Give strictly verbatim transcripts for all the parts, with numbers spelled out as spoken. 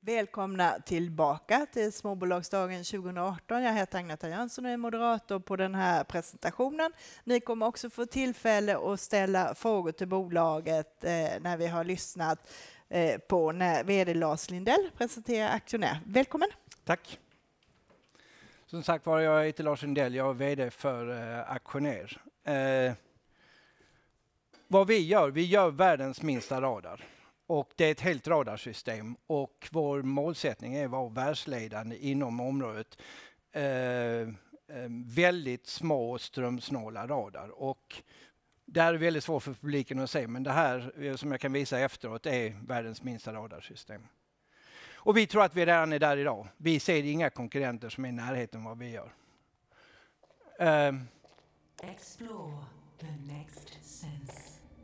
Välkomna tillbaka till Småbolagsdagen tjugoarton. Jag heter Agneta Jönsson och är moderator på den här presentationen. Ni kommer också få tillfälle att ställa frågor till bolaget eh, när vi har lyssnat eh, på när vd Lars Lindell presenterar Aktionär. Välkommen! Tack! Som sagt var, jag heter Lars Lindell, jag är vd för eh, Aktionär. Eh, vad vi gör, vi gör världens minsta radar. Och det är ett helt radarsystem och vår målsättning är att vara världsledande inom området. Eh, eh, väldigt små och strömsnåla radar. Och det här är väldigt svårt för publiken att se, men det här som jag kan visa efteråt är världens minsta radarsystem. Och vi tror att vi redan är där idag. Vi ser inga konkurrenter som är i närheten av vad vi gör. Eh, Explore the next sense.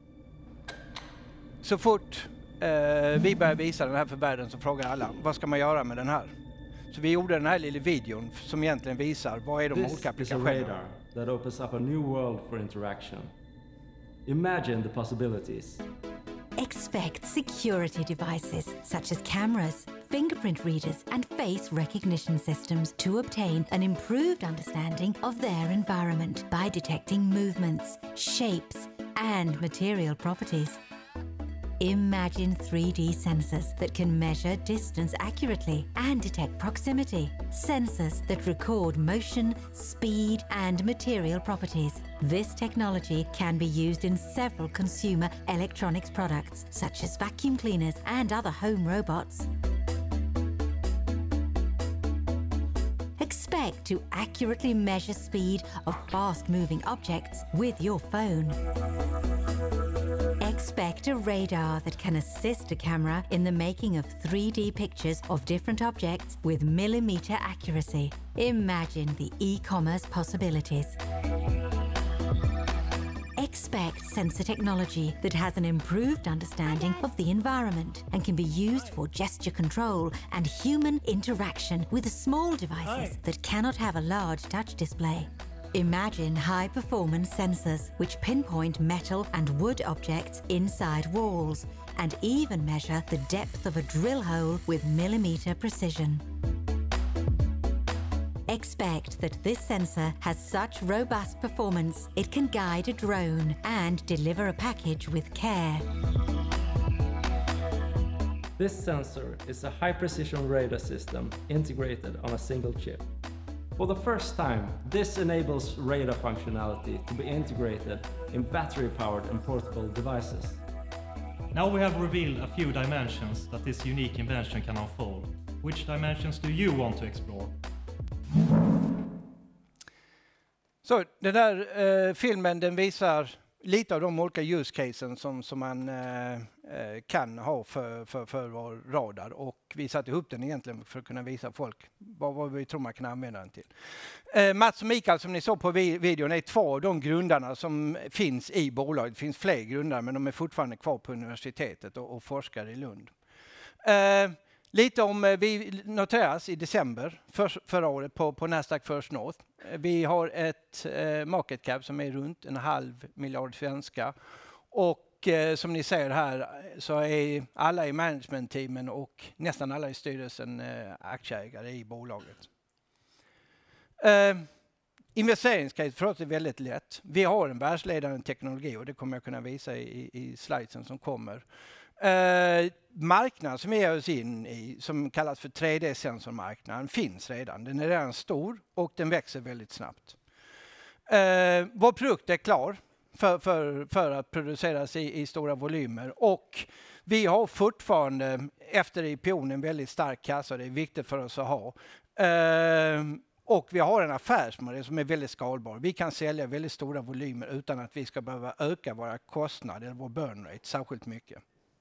Så fort eh, vi börjar visa den här för världen så frågar alla, vad ska man göra med den här? Så vi gjorde den här lilla videon som egentligen visar vad är de This olika is a applikationerna. radar that opens up a new world for interaction. Imagine the possibilities. Expect security devices such as cameras, fingerprint readers and face recognition systems to obtain an improved understanding of their environment by detecting movements, shapes and material properties. Imagine three D sensors that can measure distance accurately and detect proximity. Sensors that record motion, speed and material properties. This technology can be used in several consumer electronics products such as vacuum cleaners and other home robots. Expect to accurately measure speed of fast-moving objects with your phone. Expect a radar that can assist a camera in the making of three D pictures of different objects with millimeter accuracy. Imagine the e-commerce possibilities. Expect sensor technology that has an improved understanding of the environment and can be used for gesture control and human interaction with small devices that cannot have a large touch display. Imagine high-performance sensors which pinpoint metal and wood objects inside walls and even measure the depth of a drill hole with millimeter precision. Expect that this sensor has such robust performance it can guide a drone and deliver a package with care. This sensor is a high-precision radar system integrated on a single chip. For the first time, this enables radar functionality to be integrated in battery-powered and portable devices. Now we have revealed a few dimensions that this unique invention can unfold. Which dimensions do you want to explore? Så den där eh, filmen den visar lite av de olika use casen som, som man eh, kan ha för, för, för vår radar. Och vi satte ihop den egentligen för att kunna visa folk vad, vad vi tror man kan använda den till. Eh, Mats och Mikael som ni såg på vi- videon är två av de grundarna som finns i bolaget. Det finns fler grundare men de är fortfarande kvar på universitetet och, och forskar i Lund. Eh, Lite om, vi noteras i december för, förra året på, på Nasdaq First North. Vi har ett eh, market cap som är runt en halv miljard svenska. Och eh, som ni ser här så är alla i managementteamen och nästan alla i styrelsen eh, aktieägare i bolaget. Eh, Investeringscase för oss är väldigt lätt. Vi har en världsledande teknologi och det kommer jag kunna visa i, i slidesen som kommer. Uh, marknaden som vi är oss in i, som kallas för tre D-sensormarknaden, finns redan. Den är redan stor och den växer väldigt snabbt. Uh, vår produkt är klar för, för, för att produceras i, i stora volymer och vi har fortfarande efter I P O en väldigt stark kassa, det är viktigt för oss att ha. Uh, och vi har en affärsmodell som är väldigt skalbar. Vi kan sälja väldigt stora volymer utan att vi ska behöva öka våra kostnader eller vår burn rate särskilt mycket.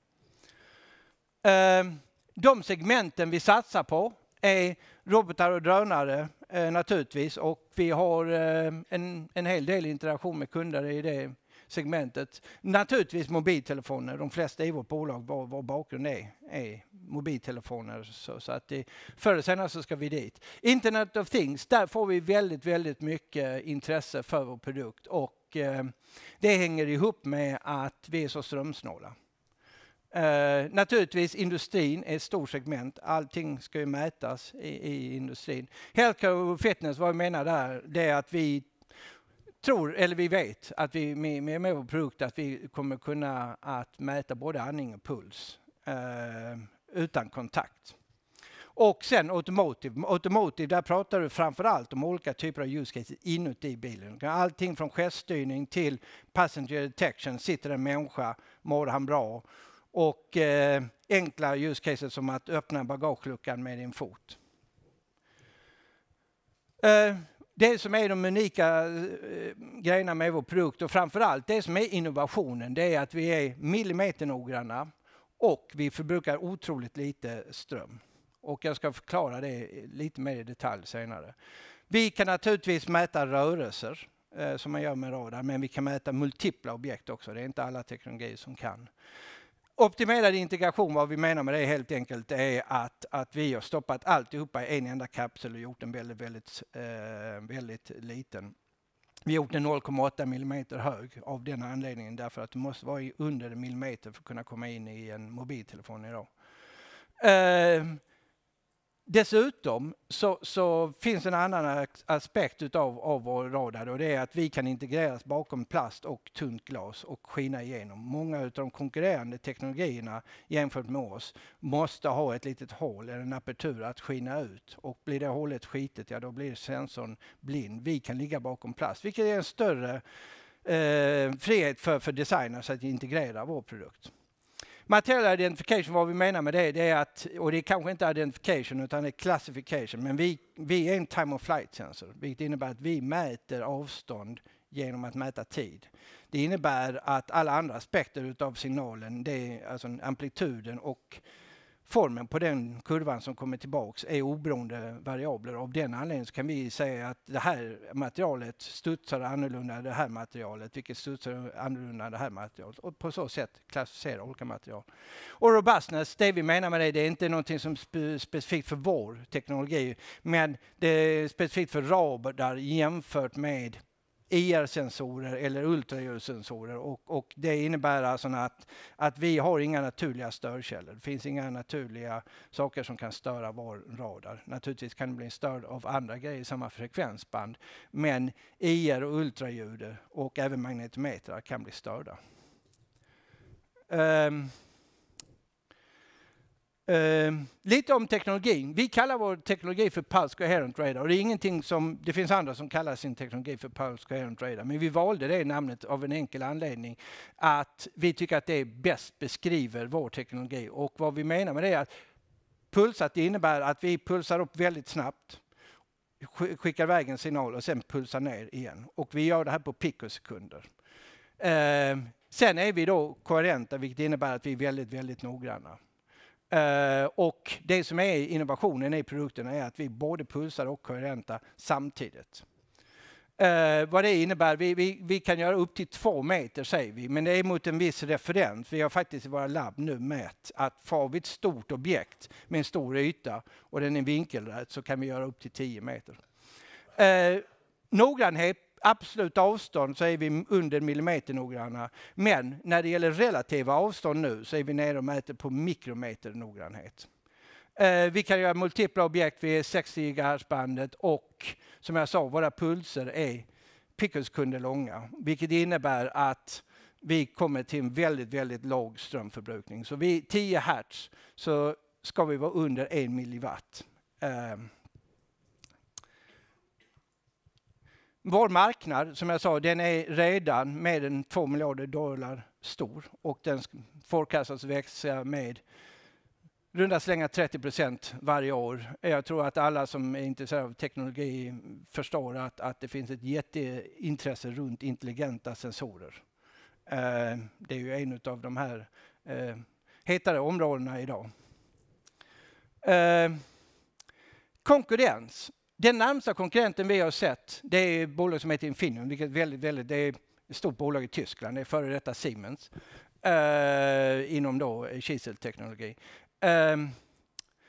De segmenten vi satsar på är robotar och drönare naturligtvis och vi har en, en hel del interaktion med kunder i det segmentet. Naturligtvis mobiltelefoner, de flesta i vårt bolag, vår, vår bakgrund är, är mobiltelefoner så, så att det, förr eller senare så ska vi dit. Internet of Things, där får vi väldigt, väldigt mycket intresse för vår produkt och eh, det hänger ihop med att vi är så strömsnåla. Uh, naturligtvis industrin är ett stort segment. Allting ska ju mätas i, i industrin. Healthcare och fitness, vad jag menar där, det är att vi tror, eller vi vet, att vi med, med, med vår produkt att vi kommer kunna att mäta både andning och puls uh, utan kontakt. Och sen automotive. Automotive, där pratar du framförallt om olika typer av use cases inuti bilen. Allting från geststyrning till passenger detection. Sitter en människa, mår han bra? Och eh, enkla use cases som att öppna bagageluckan med din fot. Eh, det som är de unika eh, grejerna med vår produkt och framförallt det som är innovationen, det är att vi är millimeternoggranna och vi förbrukar otroligt lite ström. Och jag ska förklara det lite mer i detalj senare. Vi kan naturligtvis mäta rörelser eh, som man gör med radar, men vi kan mäta multipla objekt också. Det är inte alla teknologier som kan. Optimerad integration, vad vi menar med det helt enkelt är att, att vi har stoppat alltihopa i en enda kapsel och gjort den väldigt, väldigt, eh, väldigt liten. Vi har gjort den noll komma åtta millimeter hög av den anledningen därför att du måste vara under en millimeter för att kunna komma in i en mobiltelefon idag. Eh, Dessutom så, så finns en annan aspekt utav, av vår radar och det är att vi kan integreras bakom plast och tunt glas och skina igenom. Många av de konkurrerande teknologierna jämfört med oss måste ha ett litet hål eller en apertur att skina ut och blir det hålet skitet, ja då blir sensorn blind. Vi kan ligga bakom plast, vilket är en större eh, frihet för, för designers att integrera vår produkt. Material identification, vad vi menar med det, det är att, och det är kanske inte identification utan det är classification, men vi, vi är en time of flight sensor, vilket innebär att vi mäter avstånd genom att mäta tid. Det innebär att alla andra aspekter utav signalen, det är alltså amplituden och formen på den kurvan som kommer tillbaks är oberoende variabler. Av den anledningen så kan vi säga att det här materialet studsar annorlunda än det här materialet, vilket studsar annorlunda än det här materialet. Och på så sätt klassificera olika material. Och robustness, det vi menar med det, det är inte någonting som är spe- specifikt för vår teknologi, men det är specifikt för radar jämfört med I R-sensorer eller ultraljudssensorer och, och det innebär alltså att, att vi har inga naturliga störkällor. Det finns inga naturliga saker som kan störa vår radar. Naturligtvis kan det bli störd av andra grejer i samma frekvensband, men I R och ultraljud och även magnetometrar kan bli störda. Um, Uh, lite om teknologin. Vi kallar vår teknologi för Pulse Coherent Radar. Och det är ingenting som, det finns andra som kallar sin teknologi för Pulse Coherent Radar. Men vi valde det namnet av en enkel anledning. Att vi tycker att det bäst beskriver vår teknologi. Och vad vi menar med det är att pulsat det innebär att vi pulsar upp väldigt snabbt. Skickar iväg en signal och sen pulsar ner igen. Och vi gör det här på pikosekunder. Uh, sen är vi då koherenta, vilket innebär att vi är väldigt, väldigt noggranna. Uh, och det som är innovationen i produkterna är att vi både pulsar och koherenta samtidigt. Uh, vad det innebär, vi, vi, vi kan göra upp till två meter säger vi, men det är mot en viss referens. Vi har faktiskt i våra labb nu mätt att får vi ett stort objekt med en stor yta och den är vinkelrätt så kan vi göra upp till tio meter. Uh, noggrannhet, absolut avstånd så är vi under millimeter noggranna. Men när det gäller relativa avstånd nu så är vi nere och mäter på mikrometer noggrannhet. Eh, vi kan göra multipla objekt vid sextio gigahertz-bandet och som jag sa, våra pulser är pikosekunder långa. Vilket innebär att vi kommer till en väldigt, väldigt låg strömförbrukning. Så vid tio hertz så ska vi vara under en milliwatt. Eh, Vår marknad, som jag sa, den är redan med en två miljarder dollar stor och den forecastas växa med runda slänga trettio procent varje år. Jag tror att alla som är intresserade av teknologi förstår att, att det finns ett jätteintresse runt intelligenta sensorer. Eh, det är ju en av de här eh, hetare områdena idag. Eh, konkurrens. Den närmsta konkurrenten vi har sett, det är ett bolag som heter Infineon, vilket är väldigt, väldigt, det är ett stort bolag i Tyskland, det är före detta Siemens, eh, inom då kiselteknologi. Eh,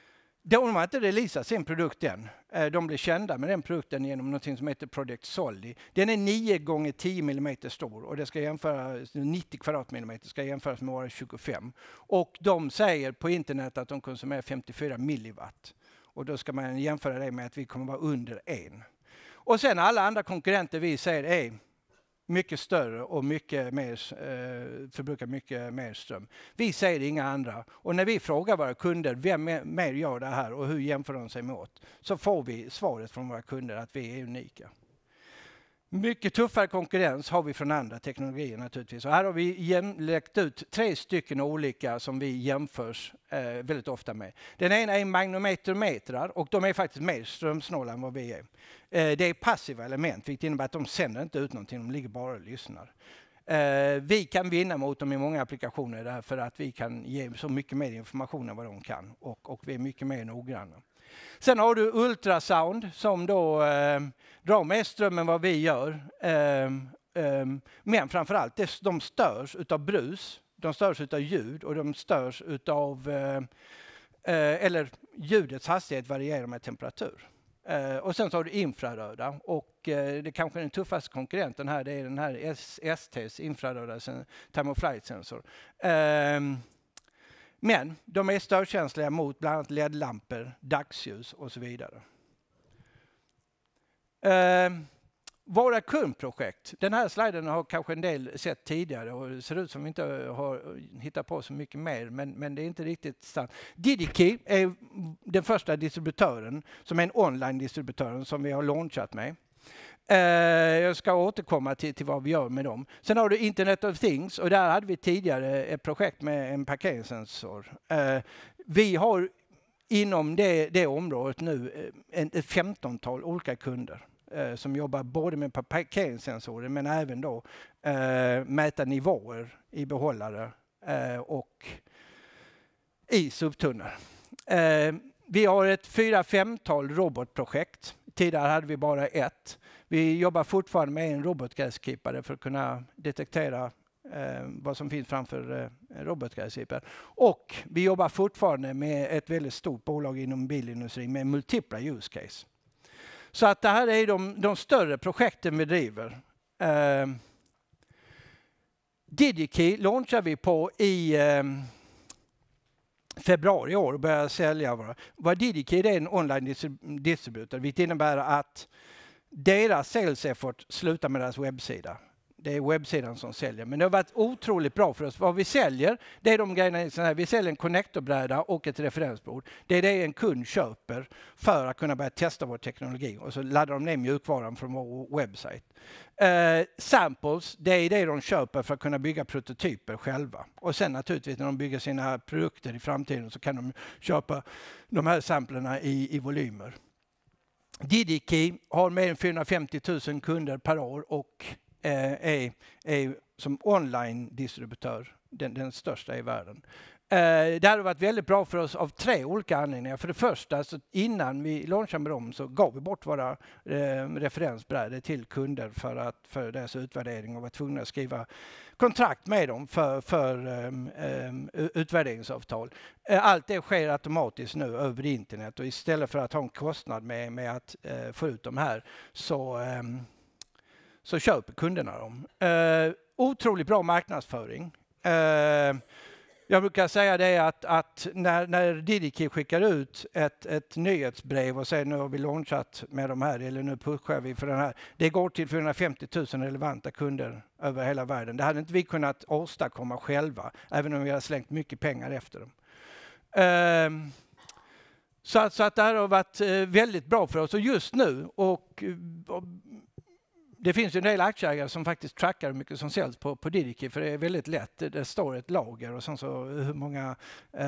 De har inte releasat sin produkt än. De blir kända med den produkten genom något som heter Project Soldi. Den är nio gånger tio millimeter stor och det ska jämföras, nittio kvadratmillimeter ska jämföras med våra tjugofem. Och de säger på internet att de konsumerar femtiofyra milliwatt. Och då ska man jämföra det med att vi kommer vara under en. Och sen alla andra konkurrenter vi säger är mycket större och mycket mer, eh, förbrukar mycket mer ström. Vi säger inga andra. Och när vi frågar våra kunder vem mer gör det här och hur jämför de sig mot, så får vi svaret från våra kunder att vi är unika. Mycket tuffare konkurrens har vi från andra teknologier naturligtvis. Och här har vi läckt ut tre stycken olika som vi jämförs eh, väldigt ofta med. Den ena är magnetometrar och de är faktiskt mer strömsnåla än vad vi är. Eh, det är passiva element, vilket innebär att de sänder inte ut någonting, de ligger bara och lyssnar. Eh, vi kan vinna mot dem i många applikationer därför att vi kan ge så mycket mer information än vad de kan och, och vi är mycket mer noggranna. Sen har du ultrasound som då eh, drar mer ström än vad vi gör. Eh, eh, men framförallt, det, de störs utav brus, de störs utav ljud och de störs utav, eh, eh, eller ljudets hastighet varierar med temperatur. Eh, och sen så har du infraröda och eh, det kanske är den tuffaste konkurrenten här, det är den här S T:s infraröda time of flight sensor. Eh, Men de är störkänsliga mot bland annat L E D-lampor, dagsljus och så vidare. Eh, våra kundprojekt. Den här sliden har kanske en del sett tidigare och det ser ut som vi inte har hittat på så mycket mer. Men, men det är inte riktigt sant. DidiKey är den första distributören som är en online-distributören som vi har launchat med. Uh, jag ska återkomma till, till vad vi gör med dem. Sen har du Internet of Things och där hade vi tidigare ett projekt med en parkeringssensor. Uh, vi har inom det, det området nu en, ett femtontal olika kunder uh, som jobbar både med parkeringssensorer men även då uh, mäta nivåer i behållare uh, och i subtunnor. Uh, vi har ett fyra femtal robotprojekt. Tidigare hade vi bara ett. Vi jobbar fortfarande med en robotgräsklippare för att kunna detektera eh, vad som finns framför eh, robotgräsklipparen. Och vi jobbar fortfarande med ett väldigt stort bolag inom bilindustrin med multipla use case. Så att det här är de, de större projekten vi driver. Eh, DidiKey launchar vi på i eh, februari i år och börjar sälja våra. Vad DidiKey är en online-distributor, vilket innebär att deras sales effort slutar med deras webbsida. Det är webbsidan som säljer. Men det har varit otroligt bra för oss. Vad vi säljer, det är de grejerna. Så här, vi säljer en connectorbräda och ett referensbord. Det är det en kund köper för att kunna börja testa vår teknologi. Och så laddar de ner mjukvaran från vår webbsajt. Uh, samples, det är det de köper för att kunna bygga prototyper själva. Och sen naturligtvis när de bygger sina produkter i framtiden så kan de köpa de här samplerna i, i volymer. DidiKey har mer än fyrahundrafemtio tusen kunder per år och eh, är, är som online-distributör den, den största i världen. Eh, det har varit väldigt bra för oss av tre olika anledningar. För det första, så innan vi launchade med dem så gav vi bort våra eh, referensbrädor till kunder för, att, för deras utvärdering och var tvungna att skriva kontrakt med dem för, för um, um, utvärderingsavtal. Allt det sker automatiskt nu över internet och istället för att ha en kostnad med, med att uh, få ut dem här så, um, så köper kunderna dem. Uh, otroligt bra marknadsföring. Uh, Jag brukar säga det att, att när, när DidiKey skickar ut ett, ett nyhetsbrev och säger nu har vi launchat med de här eller nu pushar vi för den här. Det går till fyrahundrafemtio tusen relevanta kunder över hela världen. Det hade inte vi kunnat åstadkomma själva även om vi har slängt mycket pengar efter dem. Um, så, att, så att det här har varit väldigt bra för oss och just nu och, och det finns ju en del aktieägare som faktiskt trackar hur mycket som säljs på, på DidiKey för det är väldigt lätt. Det står ett lager och sen så hur många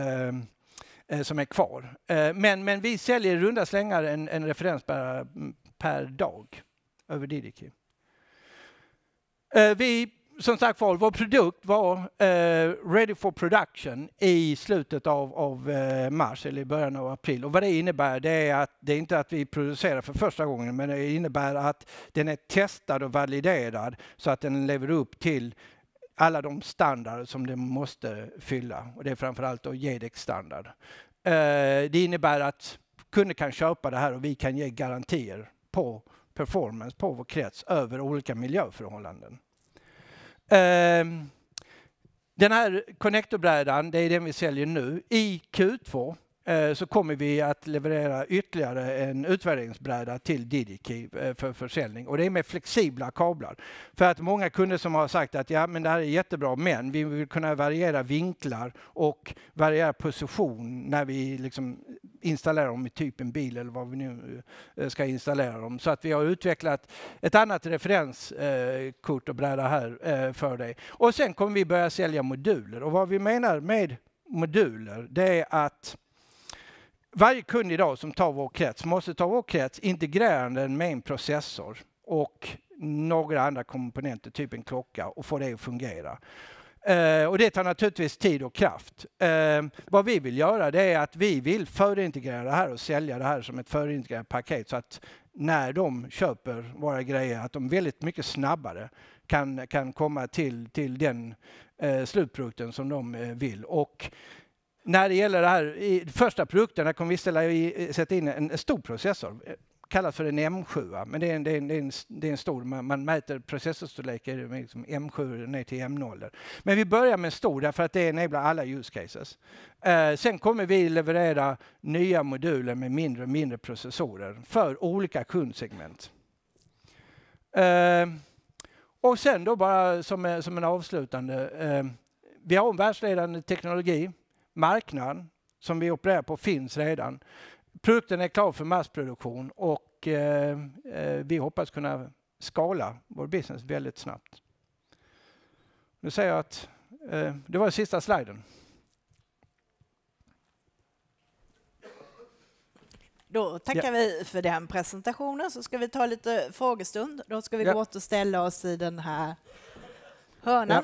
eh, som är kvar. Eh, men, men vi säljer i runda slängar en, en referensbärare per dag över DidiKey. Eh, vi, som sagt var, vår produkt var eh, ready for production i slutet av, av eh, mars eller i början av april. Och vad det innebär det är att det är inte att vi producerar för första gången men det innebär att den är testad och validerad så att den lever upp till alla de standarder som den måste fylla. Och det är framförallt då G D E C-standard. det innebär att kunder kan köpa det här och vi kan ge garantier på performance på vår krets över olika miljöförhållanden. Den här connectorbrädan, det är den vi säljer nu. I Q två så kommer vi att leverera ytterligare en utvärderingsbräda till DigiKey för försäljning. Och det är med flexibla kablar. För att många kunder som har sagt att ja, men det här är jättebra, men vi vill kunna variera vinklar och variera position när vi liksom installerar dem i typ en bil eller vad vi nu ska installera dem. Så att vi har utvecklat ett annat referenskort och bräda här för dig. Och sen kommer vi börja sälja moduler. Och vad vi menar med moduler, det är att varje kund idag som tar vår krets måste ta vår krets, integrera den med en processor och några andra komponenter, typ en klocka, och få det att fungera. Uh, och det tar naturligtvis tid och kraft. Uh, vad vi vill göra, det är att vi vill förintegrera det här och sälja det här som ett förintegrerat paket, så att när de köper våra grejer att de väldigt mycket snabbare kan, kan komma till, till den uh, slutprodukten som de uh, vill. Och när det gäller det här, i första produkten, där kommer vi ställa i, sätta in en, en stor processor. Kallas för en M sju, men det är en, det är en, det är en, det är en stor, man, man mäter processorstorlekar med liksom M sju ner till M noll. Men vi börjar med stor därför att det enablar alla use cases. Eh, sen kommer vi leverera nya moduler med mindre och mindre processorer för olika kundsegment. Eh, och sen då bara som, som en avslutande, eh, vi har en världsledande teknologi, marknaden som vi opererar på finns redan. Produkten är klar för massproduktion och eh, vi hoppas kunna skala vår business väldigt snabbt. Nu säger jag att eh, det var den sista sliden. Då tackar ja. vi för den presentationen, så ska vi ta lite frågestund. Då ska vi ja. gå åt och ställa oss i den här hörnan.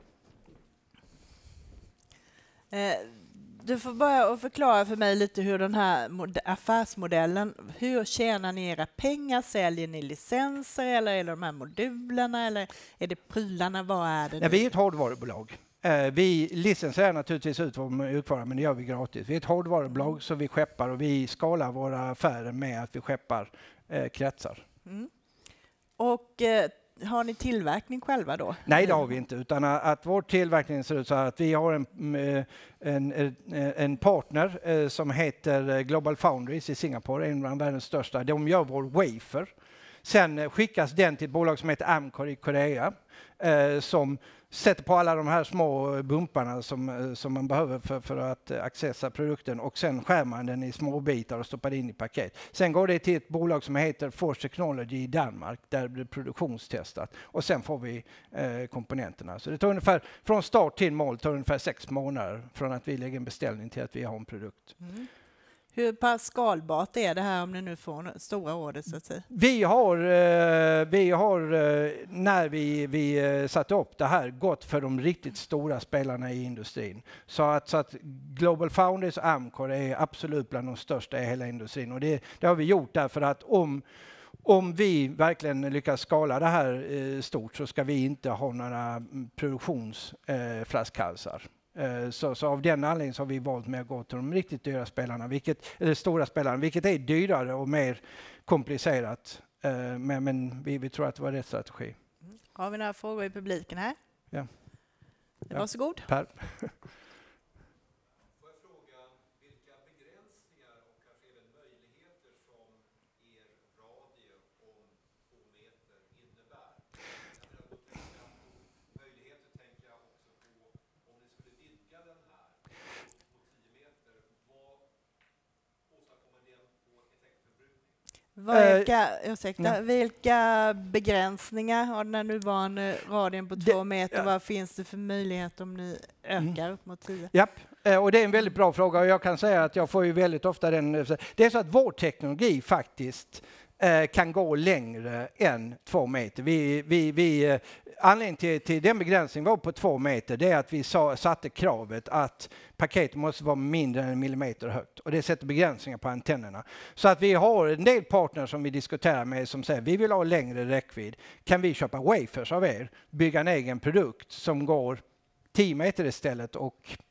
Ja. Eh, Du får börja och förklara för mig lite hur den här affärsmodellen, hur tjänar ni era pengar? Säljer ni licenser eller är det de här modulerna eller är det prylarna? Vad är det? Ja, vi är ett hårdvarubolag. Vi licensierar naturligtvis ut vad vi utför, men det gör vi gratis. Vi är ett hårdvarubolag så vi skeppar och vi skalar våra affärer med att vi skeppar eh, kretsar. Mm. Och eh, har ni tillverkning själva då? Nej, det har vi inte, utan att vår tillverkning ser ut så här att vi har en, en, en partner som heter Global Foundries i Singapore, en av världens största. De gör vår wafer. Sen skickas den till ett bolag som heter Amkor i Korea som sätter på alla de här små bumparna som, som man behöver för, för att accessa produkten, och sen skär man den i små bitar och stoppar in i paket. Sen går det till ett bolag som heter Force Technology i Danmark där det blir produktionstestat, och sen får vi eh, komponenterna. Så det tar ungefär, från start till mål tar ungefär sex månader från att vi lägger en beställning till att vi har en produkt. Mm. Hur pass skalbart är det här om ni nu får stora order så att säga? Vi har, vi har när vi, vi satte upp det här gått för de riktigt stora spelarna i industrin. Så att, så att Global Foundries och Amkor är absolut bland de största i hela industrin. Och det, det har vi gjort därför att om, om vi verkligen lyckas skala det här stort så ska vi inte ha några produktionsflaskhalsar. Så, så av den anledningen så har vi valt med att gå till de riktigt dyra spelarna, vilket, eller stora spelarna, vilket är dyrare och mer komplicerat. Men, men vi, vi tror att det var rätt strategi. Mm. Har vi några frågor i publiken här? Ja. Ja. Varsågod. Per. Vilka, ursäkta, vilka begränsningar har den nuvarande radien på två meter? Ja. Vad finns det för möjlighet om ni ökar mm. upp mot tio? Japp, och det är en väldigt bra fråga och jag kan säga att jag får ju väldigt ofta den. Det är så att vår teknologi faktiskt eh, kan gå längre än två meter. Vi, vi, vi, anledningen till, till den begränsningen var på två meter, det är att vi sa, satte kravet att paketet måste vara mindre än en millimeter högt. Och det sätter begränsningar på antennerna. Så att vi har en del partners som vi diskuterar med som säger vi vill ha längre räckvidd. Kan vi köpa wafers av er, bygga en egen produkt som går tio meter istället och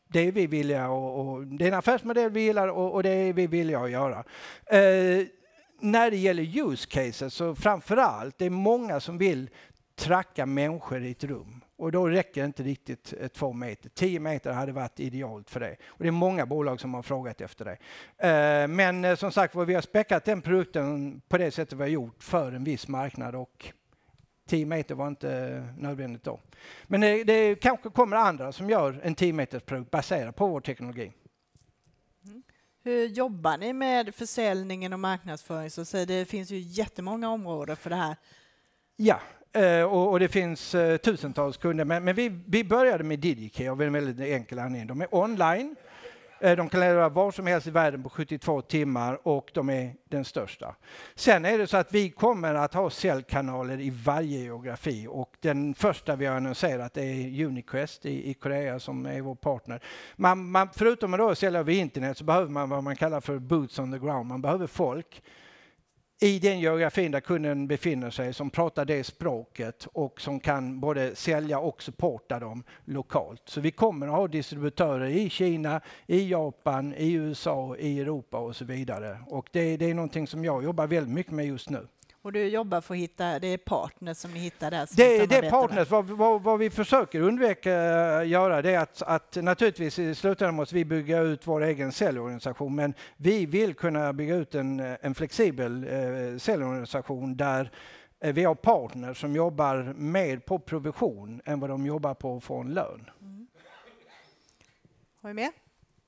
det är vi villiga och, och det är en affärsmodell vi gillar och, och det är vi villiga att göra. Eh, när det gäller use cases så framförallt, det är många som vill tracka människor i ett rum. Och då räcker det inte riktigt två meter. Tio meter hade varit idealt för det. Och det är många bolag som har frågat efter det. Eh, men eh, som sagt, vi har späckat den produkten på det sättet vi har gjort för en viss marknad. Och tio meter var inte nödvändigt då. Men det, det kanske kommer andra som gör en tio meters produkt baserat på vår teknologi. Mm. Hur jobbar ni med försäljningen och marknadsföring? Så det finns ju jättemånga områden för det här. Ja. Uh, och, och det finns uh, tusentals kunder, men, men vi, vi började med DigiKey av en väldigt enkel anledning. De är online, uh, de kan leverera var som helst i världen på sjuttiotvå timmar och de är den största. Sen är det så att vi kommer att ha säljkanaler i varje geografi och den första vi har annonserat är Uniquest i, i Korea som är vår partner. Man, man, förutom att då sälja över internet så behöver man vad man kallar för boots on the ground. Man behöver folk i den geografin där kunden befinner sig som pratar det språket och som kan både sälja och supporta dem lokalt. Så vi kommer att ha distributörer i Kina, i Japan, i U S A, i Europa och så vidare. Och det, det är någonting som jag jobbar väldigt mycket med just nu. Och du jobbar för att hitta, det är partners som ni hittar där? Som det, det är partners. Vad, vad, vad vi försöker undvika göra det är att, att naturligtvis i slutändan måste vi bygga ut vår egen säljorganisation, men vi vill kunna bygga ut en, en flexibel eh, säljorganisation där eh, vi har partners som jobbar mer på provision än vad de jobbar på att få en lön. Mm. Har vi med?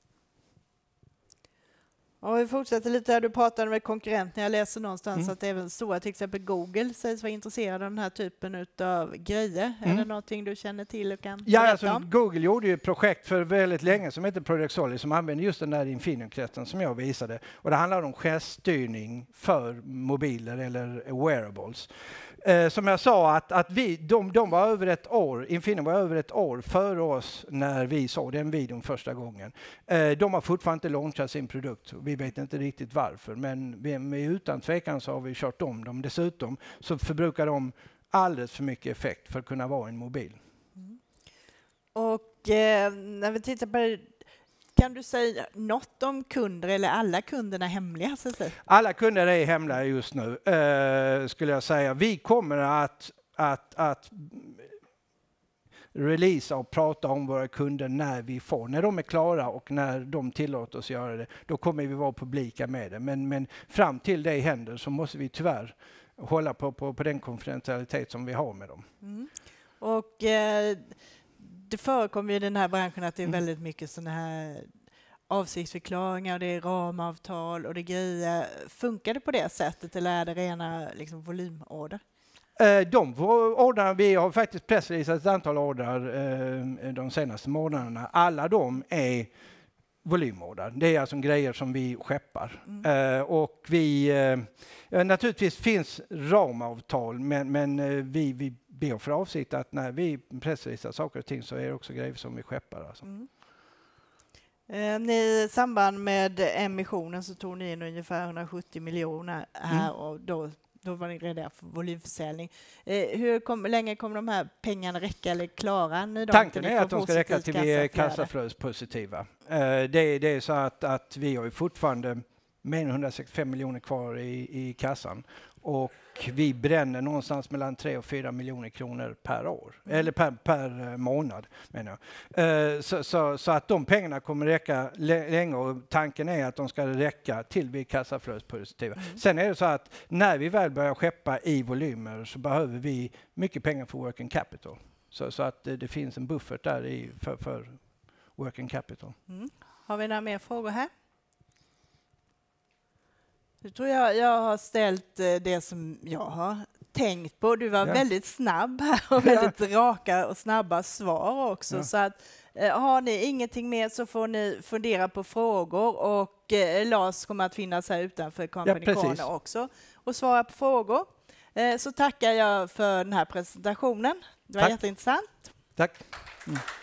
Och vi fortsätter lite här. Du pratade med konkurrenter. Jag läser någonstans mm. att även stora, till exempel Google, sägs vara intresserade av den här typen av grejer. Mm. Är det någonting du känner till och kan ja, alltså, Google gjorde ju ett projekt för väldigt länge som heter Project Solid som använder just den där Infineon-kretsen som jag visade. Och det handlar om geststyrning för mobiler eller wearables. Eh, som jag sa, att, att vi, de, de var över ett år, Infineon var över ett år före oss när vi såg den videon första gången. Eh, de har fortfarande inte launchat sin produkt. Vi vet inte riktigt varför, men vi, utan tvekan så har vi kört om dem. Dessutom så förbrukar de alldeles för mycket effekt för att kunna vara en mobil. Mm. Och eh, när vi tittar på det, kan du säga något om kunder eller alla kunderna hemliga? Så att säga? Alla kunder är hemliga just nu, eh, skulle jag säga. Vi kommer att, att, att releasa och prata om våra kunder när vi får. När de är klara och när de tillåter oss göra det, då kommer vi vara publika med det. Men, men fram till det händer så måste vi tyvärr hålla på, på, på den konfidentialitet som vi har med dem. Mm. Och... Eh, Det förekommer i den här branschen att det är väldigt mycket sådana här avsiktsförklaringar, det är ramavtal och det grejer. Funkar det på det sättet eller är det rena liksom, volymorder? De order, vi har faktiskt pressreleasat ett antal order de senaste månaderna. Alla de är volymorder. Det är alltså grejer som vi skeppar. Mm. Och vi, naturligtvis finns ramavtal men, men vi, vi Vi har för avsikt att när vi pressvisar saker och ting så är det också grejer som vi skeppar. Alltså. Mm. Eh, ni, I samband med emissionen så tog ni in ungefär hundrasjuttio miljoner här mm. och då, då var ni redan för volymförsäljning. Eh, hur kom, länge kommer de här pengarna räcka eller klara ni? Tanken är att de ska räcka till vi är kassaflödespositiva. Eh, det, det är så att, att vi har ju fortfarande mer än hundrasextiofem miljoner kvar i, i kassan. Och vi bränner någonstans mellan tre och fyra miljoner kronor per år. Mm. Eller per, per månad menar jag. Uh, så, så, så att de pengarna kommer räcka länge och tanken är att de ska räcka till vi kassaflödespositiva. Mm. Sen är det så att när vi väl börjar skeppa i volymer så behöver vi mycket pengar för working capital. Så, så att det, det finns en buffert där i, för, för working capital. Mm. Har vi några mer frågor här? Jag tror jag, jag har ställt det som jag har tänkt på. Du var ja. väldigt snabb här och väldigt ja. raka och snabba svar också. Ja. Så att, eh, har ni ingenting mer så får ni fundera på frågor och eh, Lars kommer att finnas här utanför Company ja, Corner också och svara på frågor. Eh, så tackar jag för den här presentationen. Det var Tack. jätteintressant. Tack. Mm.